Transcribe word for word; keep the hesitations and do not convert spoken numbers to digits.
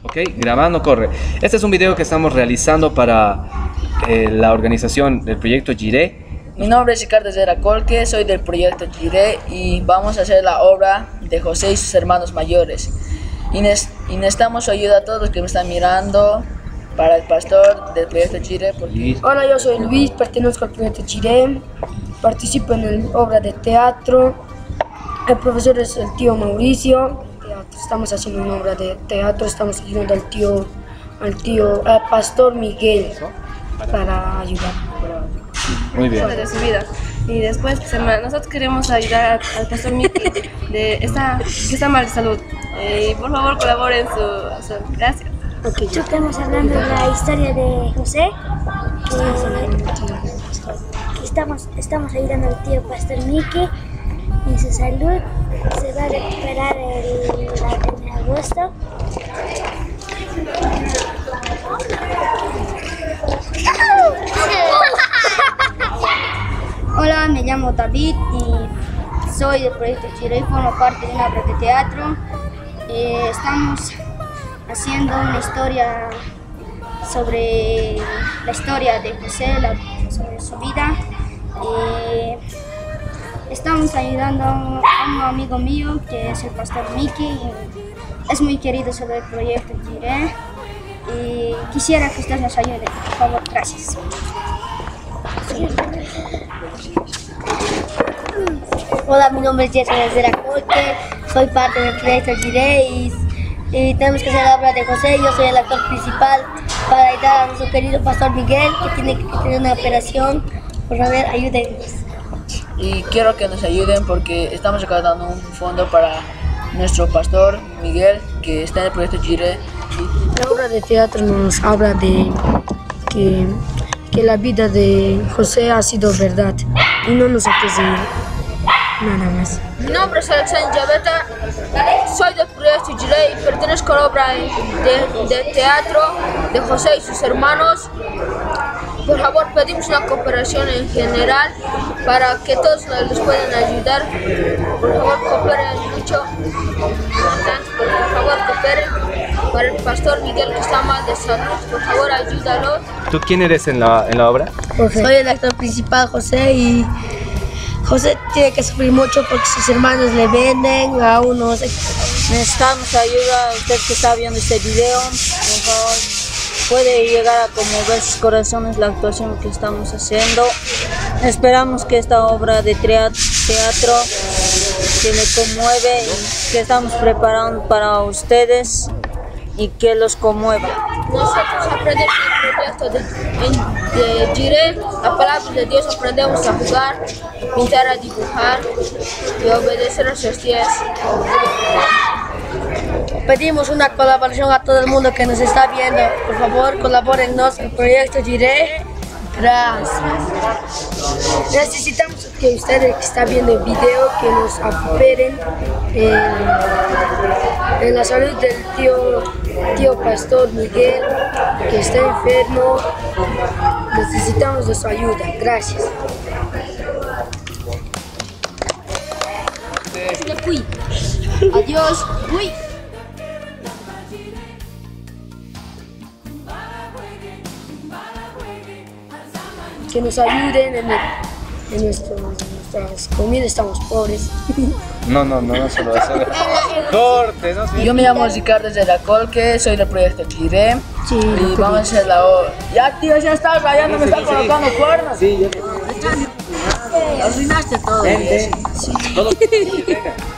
Ok, grabando, corre. Este es un video que estamos realizando para eh, la organización del proyecto Jiré. Mi nombre es Ricardo Zeracolque, soy del proyecto Jiré y vamos a hacer la obra de José y sus hermanos mayores. Y, y necesitamos su ayuda a todos los que me están mirando para el pastor del proyecto Jiré. Porque... Hola, yo soy Luis, pertenezco al proyecto Jiré, participo en la obra de teatro. El profesor es el tío Mauricio. Estamos haciendo una obra de teatro, estamos ayudando al tío, al tío, al pastor Miguel para ayudar. Muy bien. De su vida. Y después pues, nosotros queremos ayudar al pastor Miki de esta, que está mal de salud. Eh, y por favor colaboren su, su gracias. Okay. Estamos hablando de la historia de José, que, que estamos, estamos ayudando al tío pastor Miki en su salud. Se va a recuperar el, en agosto. Hola, me llamo David y soy del proyecto Jiré y formo parte de una obra de teatro. Eh, estamos haciendo una historia sobre la historia de José, la, sobre su vida. Eh, estamos ayudando a un amigo mío que es el pastor Miki y es muy querido sobre el proyecto Jiré. Y quisiera que ustedes nos ayuden, por favor, gracias. Hola, mi nombre es Jason Zeracolque, soy parte del proyecto Jiré y, y tenemos que hacer la obra de José. Yo soy el actor principal para ayudar a nuestro querido pastor Miguel, que tiene que tener una operación. Por favor, ayúdennos. Y quiero que nos ayuden porque estamos recaudando un fondo para nuestro pastor Miguel, que está en el proyecto Jiré. La obra de teatro nos habla de que, que la vida de José ha sido verdad y no nos hay que seguir nada más. Mi nombre es Alexander Llaveta, soy del proyecto Jiré y pertenezco a la obra de, de teatro de José y sus hermanos. Por favor, pedimos una cooperación en general para que todos nos puedan ayudar. Por favor, cooperen mucho. Por favor, cooperen para el pastor Miguel que está mal de salud. Por favor, ayúdalo. ¿Tú quién eres en la, en la obra? José. Soy el actor principal, José, y José tiene que sufrir mucho porque sus hermanos le venden a unos. Necesitamos ayuda. Usted que está viendo este video, por favor, puede llegar a conmover sus corazones la actuación que estamos haciendo. Esperamos que esta obra de teatro que le conmueve y que estamos preparando para ustedes y que los conmueva. Nosotros aprendemos el proyecto de, de Jiré, la palabra de Dios, aprendemos a jugar, a pintar, a dibujar y a obedecer a sus días. Pedimos una colaboración a todo el mundo que nos está viendo. Por favor, colabórennos en el proyecto Jiré. Gracias. Necesitamos que ustedes que están viendo el video que nos cooperen en, en la salud del tío, tío pastor Miguel, que está enfermo. Necesitamos de su ayuda. Gracias. Adiós. Uy. Que nos ayuden en, el, en, nuestro, en nuestras comidas, estamos pobres. No, no, no, no solo eso. Corte, no sé. Yo me llamo Ricardo Zeracolque, soy del proyecto Jiré. Sí, y vamos a hacer la obra. Ya, tío, ya estás rayando, me estás colocando cuernos. Sí, yo. Arruinaste todo. Vente. Sí. Todo.